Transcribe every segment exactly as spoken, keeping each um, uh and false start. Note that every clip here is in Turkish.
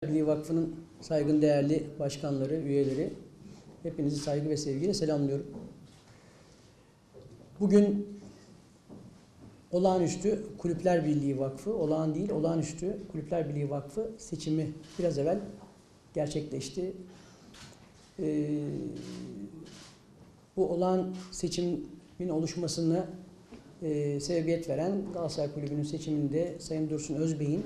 Birliği Vakfı'nın saygın değerli başkanları, üyeleri, hepinizi saygı ve sevgiyle selamlıyorum. Bugün olağanüstü Kulüpler Birliği Vakfı, olağan değil, olağanüstü Kulüpler Birliği Vakfı seçimi biraz evvel gerçekleşti. Ee, bu olağan seçimin oluşmasına e, sebebiyet veren Galatasaray Kulübü'nün seçiminde Sayın Dursun Özbey'in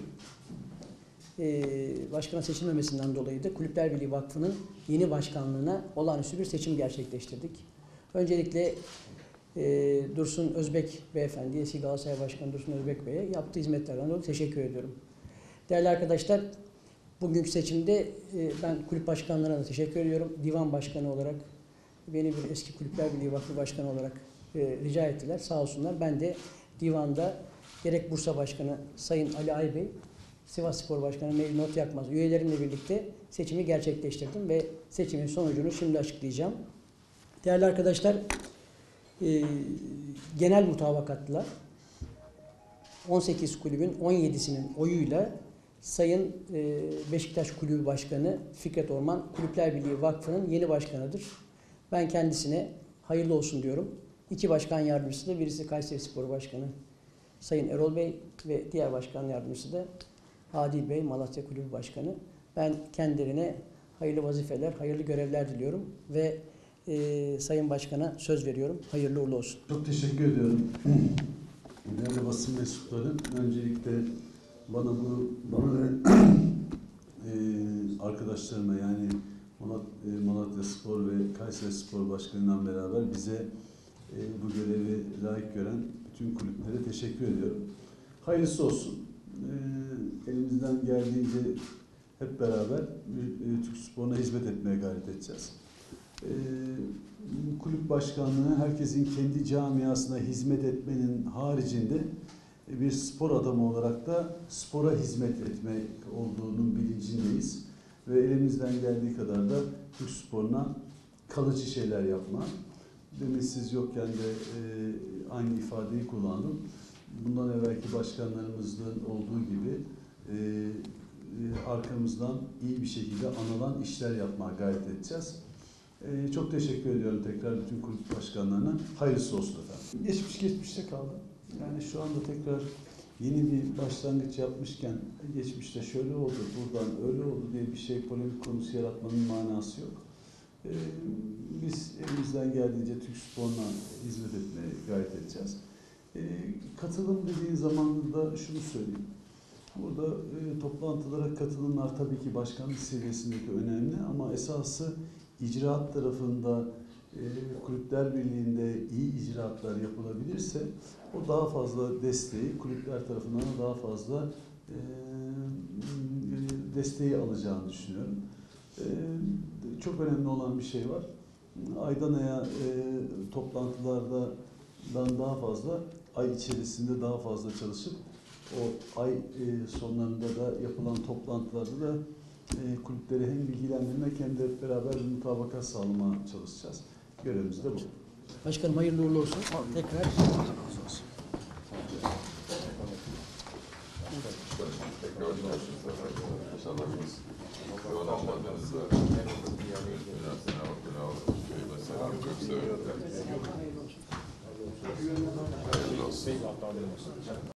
e, başkana seçilmemesinden dolayı da Kulüpler Birliği Vakfı'nın yeni başkanlığına olağanüstü bir seçim gerçekleştirdik. Öncelikle e, Dursun Özbek Beyefendi'ye, eski Galatasaray Başkanı Dursun Özbek Bey'e yaptığı hizmetlerden dolayı teşekkür ediyorum. Değerli arkadaşlar, bugünkü seçimde e, ben kulüp başkanlarına da teşekkür ediyorum. Divan başkanı olarak beni bir eski Kulüpler Birliği Vakfı Başkanı olarak e, rica ettiler. Sağ olsunlar. Ben de divanda gerek Bursa Başkanı Sayın Ali Aybey, Sivas Spor Başkanı Mevlüt Not Yakmaz üyelerimle birlikte seçimi gerçekleştirdim ve seçimin sonucunu şimdi açıklayacağım. Değerli arkadaşlar, e, genel mutabakatla on sekiz kulübün on yedisinin oyuyla Sayın e, Beşiktaş Kulübü Başkanı Fikret Orman Kulüpler Birliği Vakfı'nın yeni başkanıdır. Ben kendisine hayırlı olsun diyorum. İki başkan yardımcısı da, birisi Kayseri Spor Başkanı Sayın Erol Bey ve diğer başkan yardımcısı da Adil Bey, Malatya Kulübü Başkanı. Ben kendilerine hayırlı vazifeler, hayırlı görevler diliyorum ve e, Sayın Başkan'a söz veriyorum. Hayırlı uğurlu olsun. Çok teşekkür ediyorum. Değerli basın mensupları, öncelikle bana bu bana ve e, arkadaşlarıma, yani Malat, e, Malatya Spor ve Kayseri Spor Başkanı'ndan beraber bize e, bu görevi layık gören bütün kulüplere teşekkür ediyorum. Hayırlısı olsun. E, elimizden geldiğince hep beraber e, Türk sporuna hizmet etmeye gayret edeceğiz. E, kulüp başkanlığı herkesin kendi camiasına hizmet etmenin haricinde bir spor adamı olarak da spora hizmet etmek olduğunun bilincindeyiz. Ve elimizden geldiği kadar da Türk sporuna kalıcı şeyler yapma. Demin siz yokken de e, aynı ifadeyi kullandım. Bundan evvelki başkanlarımızın olduğu gibi e, e, arkamızdan iyi bir şekilde anılan işler yapmaya gayret edeceğiz. E, çok teşekkür ediyorum tekrar bütün kulüp başkanlarına. Hayırlısı olsun efendim. Geçmiş geçmişte kaldı. Yani şu anda tekrar yeni bir başlangıç yapmışken geçmişte şöyle oldu, buradan öyle oldu diye bir şey, polemik konusu yaratmanın manası yok. Ee, biz elimizden geldiğince Türk sporuna hizmet etmeye gayret edeceğiz. Ee, katılım dediğin zaman da şunu söyleyeyim. Burada e, toplantılara katılımlar tabii ki başkanlık seviyesindeki önemli, ama esası icraat tarafında e, Kulüpler Birliği'nde iyi icraatlar yapılabilirse o daha fazla desteği kulüpler tarafından daha fazla e, desteği alacağını düşünüyorum. E, çok önemli olan bir şey var. Aydan aya e, toplantılardan daha fazla, ay içerisinde daha fazla çalışıp o ay e, sonlarında da yapılan toplantılarda da e, kulüpleri hem bilgilendirmek hem de hep beraber bir mutabakat sağlamaya çalışacağız. Görevimiz de bu. Başkanım hayırlı uğurlu olsun. Tekrar. Çok seviyorum.